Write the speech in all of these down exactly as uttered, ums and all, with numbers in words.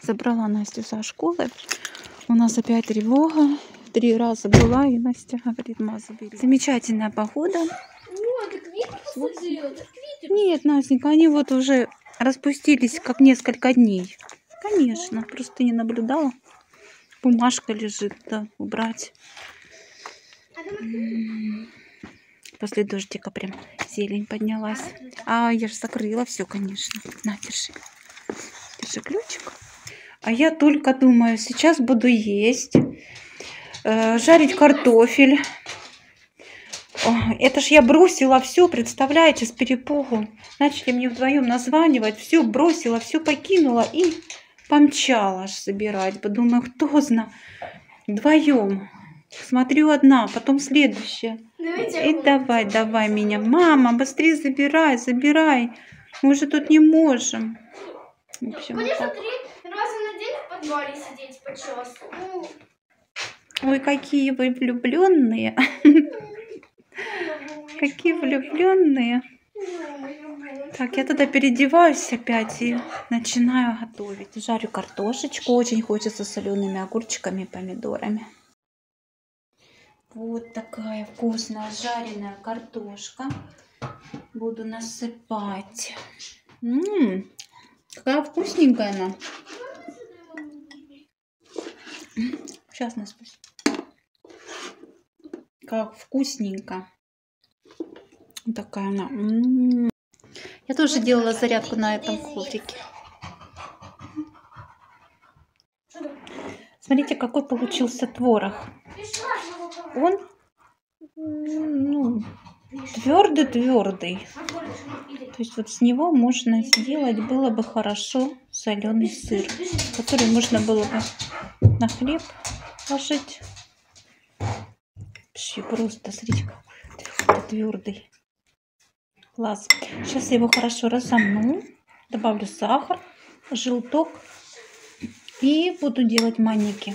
Забрала Настю со школы. У нас опять тревога. Три раза была, и Настя говорит, ма, забери. Замечательная погода. О, ты квиты посадила? Ты квиты Нет, Настенька, они вот уже распустились как несколько дней. Конечно, просто не наблюдала. Бумажка лежит, да, убрать. После дождика прям зелень поднялась. А я же закрыла все, конечно. На, держи. Держи ключик. А я только думаю, сейчас буду есть, э, жарить картофель. О, это ж я бросила все, представляете, с перепугу. Начали мне вдвоем названивать, все бросила, все покинула и помчала аж собирать. Подумаю, кто знает, вдвоем. Смотрю одна, потом следующая. Давайте И давай, давай меня. Мама, быстрее забирай, забирай. Мы же тут не можем. В общем, Будешь так. три раза на день в подвале сидеть по часу. Ну, Ой, какие вы влюбленные. Какие влюбленные. Так, я тогда переодеваюсь опять и начинаю готовить. Жарю картошечку. Очень хочется с солеными огурчиками и помидорами. Вот такая вкусная жареная картошка. Буду насыпать. Ммм, какая вкусненькая она. Сейчас нас пусть. Как вкусненько. Такая она. М-м-м. Я тоже делала зарядку на этом коврике. Смотрите, какой получился творог. Он ну, твердый-твердый. То есть вот с него можно сделать было бы хорошо соленый сыр, который можно было бы на хлеб положить. Вообще просто, смотрите, какой твердый. Класс. Сейчас я его хорошо разомну, добавлю сахар, желток и буду делать манники.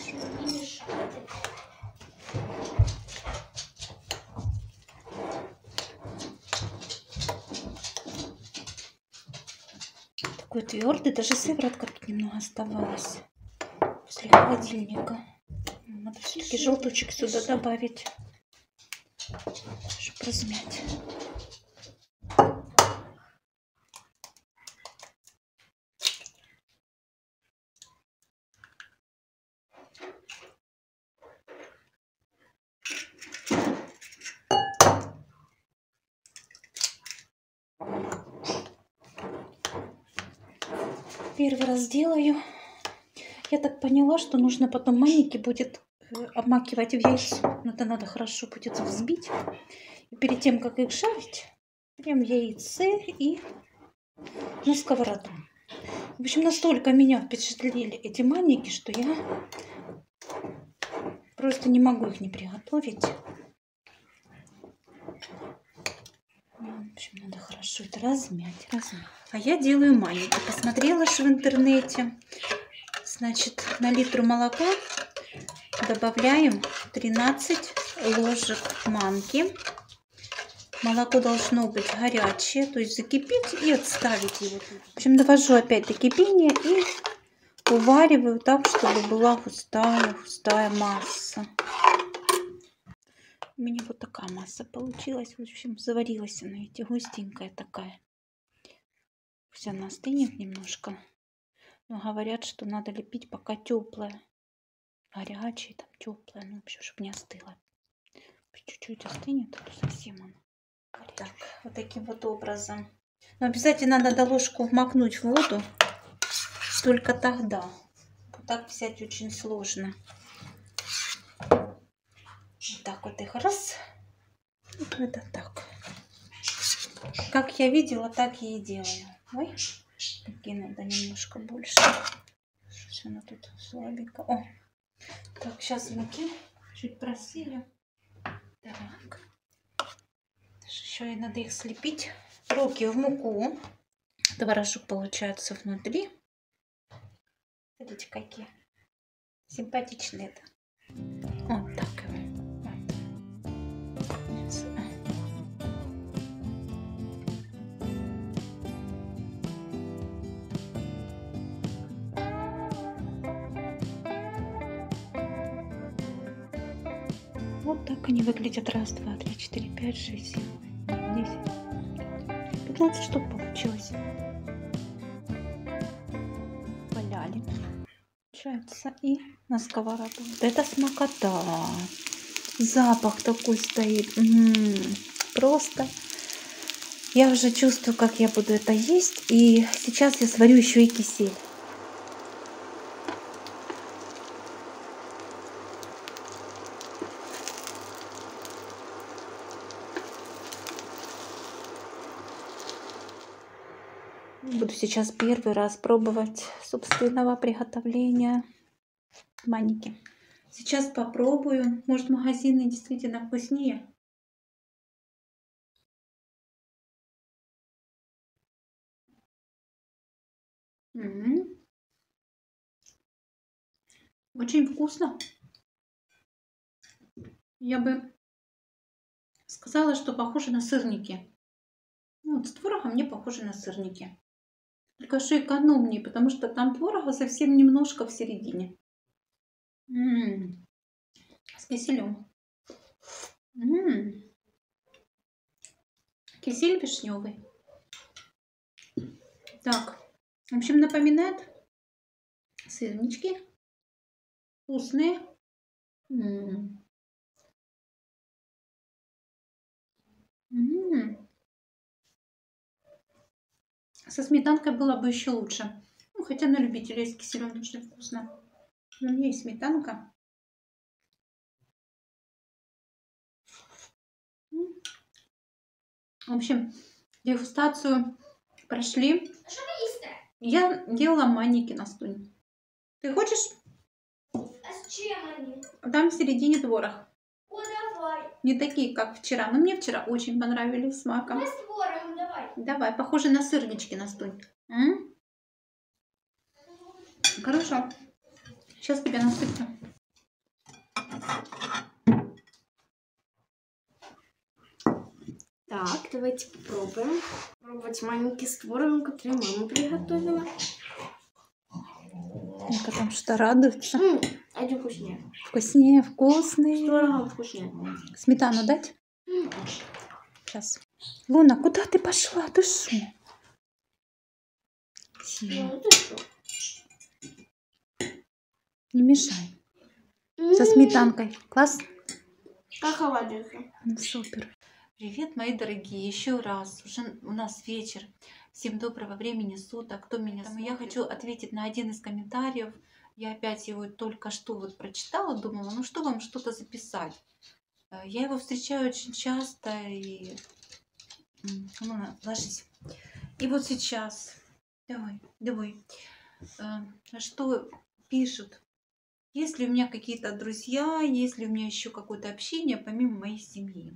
Такой твердый, даже сыворотка тут немного оставалась после холодильника. Надо все-таки желточек сюда добавить, чтобы размять. Первый раз делаю. Я так поняла, что нужно потом манники будет обмакивать в яйцо. Но это надо хорошо будет взбить. И перед тем, как их жарить, прям в яйце и на сковороду. В общем, настолько меня впечатлили эти манники, что я просто не могу их не приготовить. В общем, надо хорошо это размять, размять. А я делаю манники. Посмотрела же в интернете. Значит, на литру молока добавляем тринадцать ложек манки. Молоко должно быть горячее, то есть закипеть и отставить его. В общем, довожу опять до кипения и увариваю так, чтобы была густая, густая масса. У меня вот такая масса получилась. В общем, заварилась она, видите, густенькая такая. Пусть она остынет немножко. Но говорят, что надо лепить пока теплая. Горячая, там теплая. Ну, вообще, чтобы не остыла. Чуть-чуть остынет, а то совсем она. Так, вот таким вот образом. Но обязательно надо ложку вмакнуть в воду. Только тогда. Вот так взять очень сложно. Вот так вот их раз. Вот это так. Как я видела, так я и делаю. Ой, такие надо немножко больше. Что она тут слабенько. О, так, сейчас муки чуть просили. Так. Еще и надо их слепить. Руки в муку. Творожок получается внутри. Смотрите, какие симпатичные-то. Вот так. Вот так они выглядят. Раз, два, три, четыре, пять, шесть, семь, десять. пятнадцать штук получилось. Валяли. Получается. И на сковороду. Вот это смакота. Запах такой стоит. М-м-м. Просто. Я уже чувствую, как я буду это есть. И сейчас я сварю еще и кисель. Буду сейчас первый раз пробовать собственного приготовления маники. Сейчас попробую. Может, магазины действительно вкуснее. М-м-м. Очень вкусно. Я бы сказала, что похоже на сырники. Ну, вот с творогом мне похоже на сырники. Только что экономнее, потому что там творога совсем немножко в середине. М-м-м. С киселем. М-м. Кисель вишневый. Так, в общем, напоминает сырнички. Вкусные. М-м. М-м. Со сметанкой было бы еще лучше. Ну, хотя на любителей с киселем тоже вкусно. У меня есть сметанка. В общем, дегустацию прошли. Я делала маники на стуле. Ты хочешь? А с чем они? Там в середине творог. О, давай. Не такие, как вчера. Но мне вчера очень понравились с маком. Давай с творогом, давай. Давай, похоже на сырнички на стуле. М? Хорошо. Сейчас тебе насыплю. Так, давайте попробуем. Пробовать маники с творогом, которые мама приготовила. Ну-ка там что радуется. М, один вкуснее. Вкуснее, С вкусный. творогом вкуснее. Сметану дать? М. Сейчас. Луна, куда ты пошла? Ты что? Ну, это что? Не мешай. Со сметанкой. Класс? Как оладьи. Ну, супер. Привет, мои дорогие. Еще раз. Уже у нас вечер. Всем доброго времени суток. Кто меня смотрит? Я хочу ответить на один из комментариев. Я опять его только что вот прочитала. Думала, ну что вам что-то записать. Я его встречаю очень часто. И... Ну, ложись. И вот сейчас. Давай, давай. Что пишут? Есть ли у меня какие-то друзья, есть ли у меня еще какое-то общение помимо моей семьи?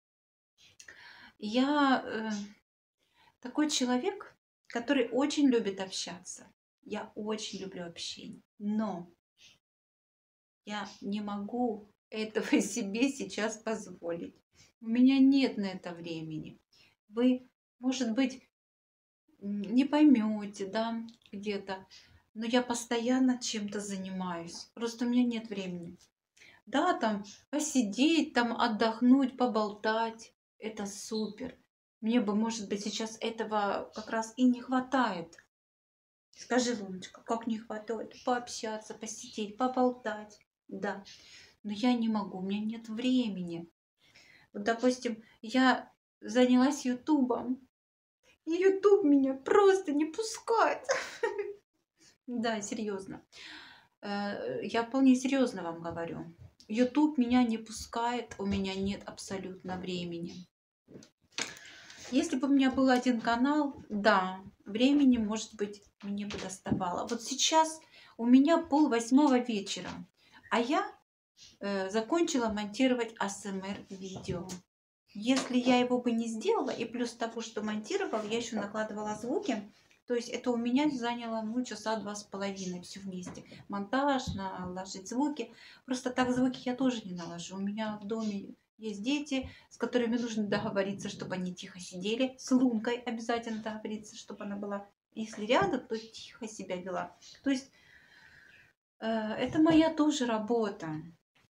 Я э, такой человек, который очень любит общаться. Я очень люблю общение. Но я не могу этого себе сейчас позволить. У меня нет на это времени. Вы, может быть, не поймете, да, где-то. Но я постоянно чем-то занимаюсь. Просто у меня нет времени. Да, там посидеть, там отдохнуть, поболтать. Это супер. Мне бы, может быть, сейчас этого как раз и не хватает. Скажи, Луночка, как не хватает? Пообщаться, посидеть, поболтать. Да. Но я не могу, у меня нет времени. Вот, допустим, я занялась Ютубом. И Ютуб меня просто не пускает. Да, серьезно. Я вполне серьезно вам говорю. Ютуб меня не пускает, у меня нет абсолютно времени. Если бы у меня был один канал, да, времени, может быть, мне бы доставало. Вот сейчас у меня пол восьмого вечера, а я э, закончила монтировать а эс эм эр видео. Если я его бы не сделала, и плюс того, что монтировала, я еще накладывала звуки, то есть это у меня заняло ну, часа два с половиной все вместе. Монтаж, наложить звуки. Просто так звуки я тоже не наложу. У меня в доме есть дети, с которыми нужно договориться, чтобы они тихо сидели. С Лункой обязательно договориться, чтобы она была, если рядом, то тихо себя вела. То есть э, это моя тоже работа.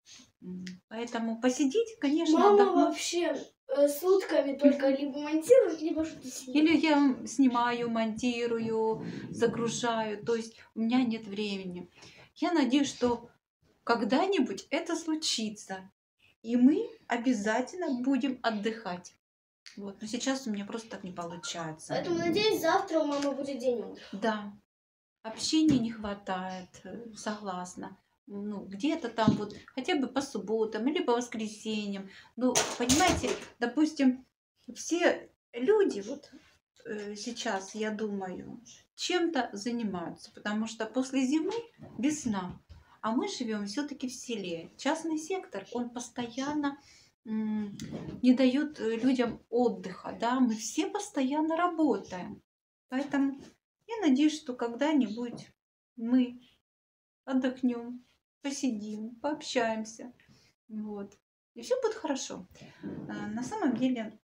М, Поэтому посидеть, конечно, Мама отдохнуть. вообще э, сутками только либо монтирует, либо что-то снимает. Или я снимаю, монтирую, загружаю. То есть у меня нет времени. Я надеюсь, что когда-нибудь это случится. И мы обязательно будем отдыхать. Вот. Но сейчас у меня просто так не получается. Поэтому, надеюсь, завтра у мамы будет день отдыха. Да, общения не хватает, э, согласна. Ну, где-то там вот, хотя бы по субботам или по воскресеньям. Ну, понимаете, допустим, все люди вот э, сейчас, я думаю, чем-то занимаются, потому что после зимы весна, а мы живем все-таки в селе. Частный сектор, он постоянно м, не дает э, людям отдыха, да, мы все постоянно работаем. Поэтому я надеюсь, что когда-нибудь мы отдохнем, посидим, пообщаемся. Вот. И все будет хорошо. А, На самом деле,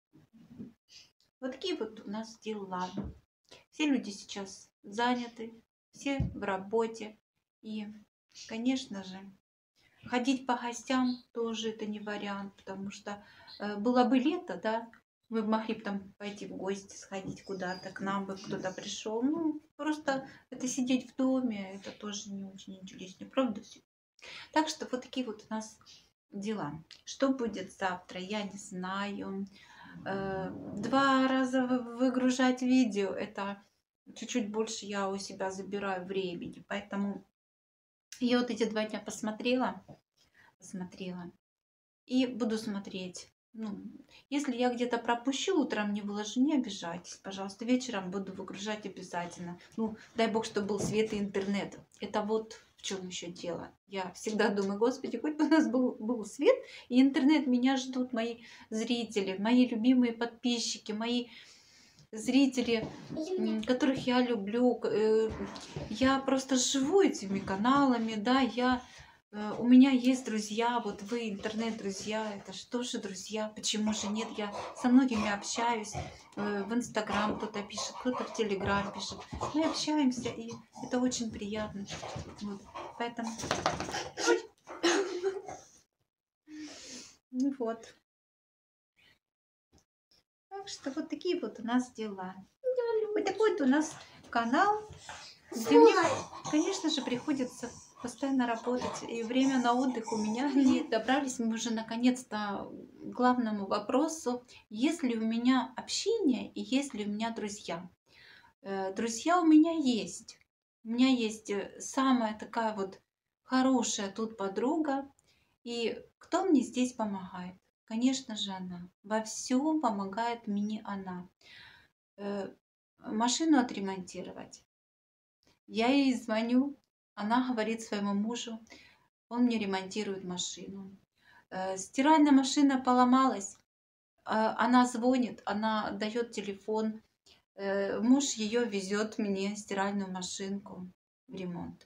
вот такие вот у нас дела. Все люди сейчас заняты, все в работе. И, конечно же, ходить по гостям тоже это не вариант, потому что э, было бы лето, да, мы бы могли бы там пойти в гости, сходить куда-то, к нам бы кто-то пришел. Ну, просто это сидеть в доме, это тоже не очень интересно, правда? Всё? Так что вот такие вот у нас дела. Что будет завтра, я не знаю. Э, Два раза вы- выгружать видео, это чуть-чуть больше я у себя забираю времени. Поэтому я вот эти два дня посмотрела, посмотрела и буду смотреть. Ну, если я где-то пропущу, утром не выложу, не обижайтесь, пожалуйста. Вечером буду выгружать обязательно. Ну, дай бог, чтобы был свет и интернет. Это вот в чем еще дело. Я всегда думаю, господи, хоть бы у нас был, был свет и интернет. Меня ждут мои зрители, мои любимые подписчики, мои зрители, м, которых я люблю. Э, Я просто живу этими каналами, да, я Э, у меня есть друзья, вот вы, интернет-друзья, это что же друзья, почему же нет? Я со многими общаюсь, э, в Инстаграм кто-то пишет, кто-то в Телеграм пишет. Мы общаемся, и это очень приятно. Вот. Поэтому, ну вот. Так что вот такие вот у нас дела. Вот такой вот у нас канал, где мне, конечно же, приходится постоянно работать, и время на отдых у меня нет. Добрались мы уже наконец-то к главному вопросу. Есть ли у меня общение и есть ли у меня друзья? Э, Друзья у меня есть. У меня есть э, самая такая вот хорошая тут подруга. И кто мне здесь помогает? Конечно же, она. Во всем помогает мне она. Э, Машину отремонтировать. Я ей звоню, она говорит своему мужу, он мне ремонтирует машину. Э, Стиральная машина поломалась, а, она звонит, она дает телефон, э, муж ее везет мне стиральную машинку в ремонт.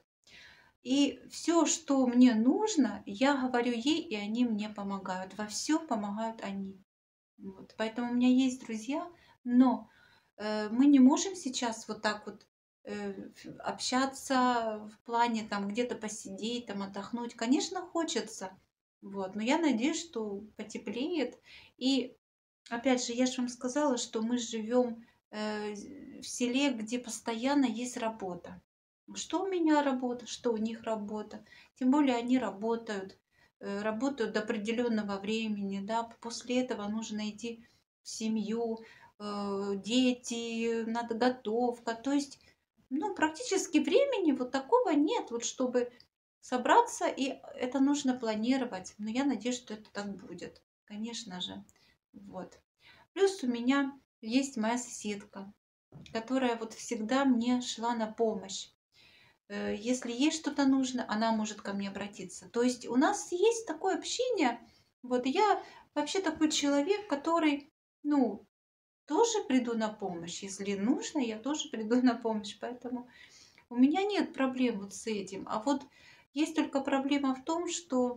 И все, что мне нужно, я говорю ей, и они мне помогают. Во всем помогают они. Вот. Поэтому у меня есть друзья, но э, мы не можем сейчас вот так вот э, ф- общаться в плане там где-то посидеть, там отдохнуть. Конечно, хочется, вот, но я надеюсь, что потеплеет. И опять же, я же вам сказала, что мы живем э, в селе, где постоянно есть работа. Что у меня работа, что у них работа. Тем более они работают, э, работают до определенного времени, да. После этого нужно идти в семью, э, дети, надо готовка. То есть, ну, практически времени вот такого нет, вот чтобы собраться, и это нужно планировать. Но я надеюсь, что это так будет, конечно же. Вот. Плюс у меня есть моя соседка, которая вот всегда мне шла на помощь. Э, Если ей что-то нужно, она может ко мне обратиться. То есть у нас есть такое общение. Вот я вообще такой человек, который, ну, тоже приду на помощь. Если нужно, я тоже приду на помощь. Поэтому у меня нет проблем вот с этим. А вот есть только проблема в том, что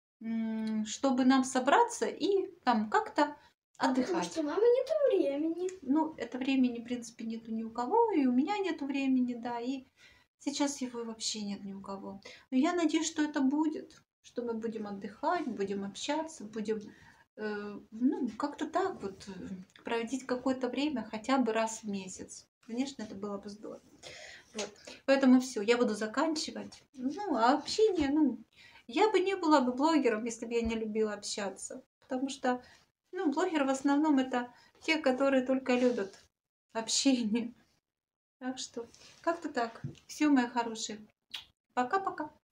м, чтобы нам собраться и там как-то А потому отдыхать. что мамы нет времени. Ну, это времени, в принципе, нету ни у кого, и у меня нету времени, да, и сейчас его вообще нет ни у кого. Но я надеюсь, что это будет, что мы будем отдыхать, будем общаться, будем, э, ну, как-то так вот э, проводить какое-то время хотя бы раз в месяц. Конечно, это было бы здорово. Вот. Поэтому все, я буду заканчивать. Ну, а общение, ну, я бы не была бы блогером, если бы я не любила общаться. Потому что, ну, блогеры в основном это те, которые только любят общение. Так что как-то так. Все, мои хорошие. Пока-пока.